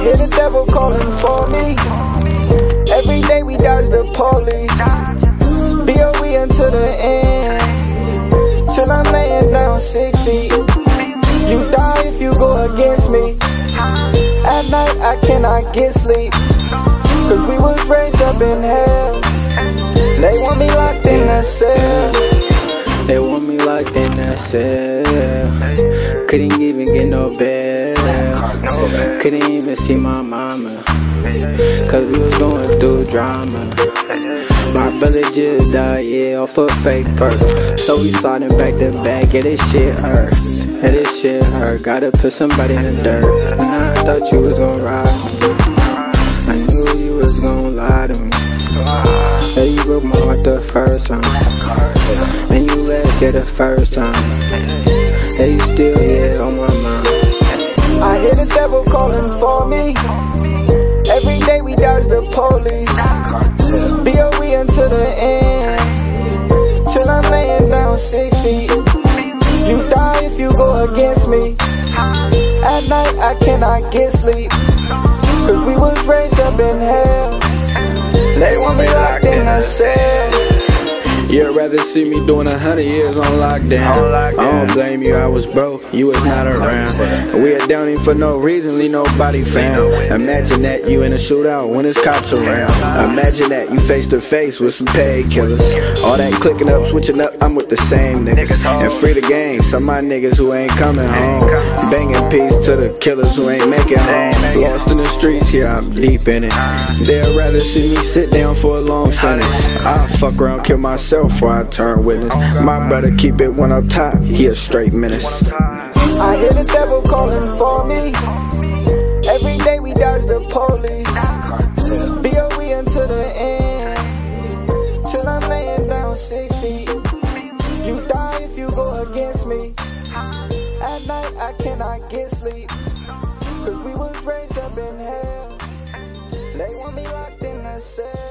hear the devil calling for me. Every day we dodge the police. BOE until the end, till I'm laying down 6 feet. You die if you go against me. At night I cannot get sleep, cause we was raised up in hell. They want me locked in a cell. They want me locked in a cell. Couldn't even get no bed. Couldn't even see my mama, cause we was going through drama. My brother just died, yeah, off a fake perk. So we sliding back to back, yeah, this shit hurt. Yeah, this shit hurt. Gotta put somebody in the dirt. And I thought you was gonna ride me. I knew you was gonna lie to me. Yeah, you broke my heart the first time, and you left here the first time. Yeah, you still here on my mind. I hear the devil calling for me. Every day we dodge the police. BOE until the end, till I'm laying down 6 feet. You die if you go against me. At night I cannot get sleep, cause we was raised up in hell. They want me locked in a cell. You'd rather see me doing 100 years on lockdown. I don't blame you, I was broke, you was not around. We are down here for no reason, leave nobody found. Imagine that you in a shootout when there's cops around. Imagine that you face to face with some paid killers. All that clicking up, switching up, I'm with the same niggas. And free the gang, some of my niggas who ain't coming home. Banging peace to the killers who ain't making home. Lost in the streets, yeah, I'm deep in it. They'd rather see me sit down for a long sentence. I'll fuck around, kill myself before I turn witness. My brother keep it one up top, he a straight menace. I hear the devil calling for me. Every day we dodge the police. BOE until the end, till I'm laying down 6 feet. You die if you go against me. At night I cannot get sleep, cause we was raised up in hell. They want me locked in a cell.